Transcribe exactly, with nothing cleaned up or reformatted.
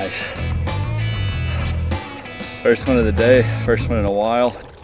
Nice. First one of the day, first one in a while.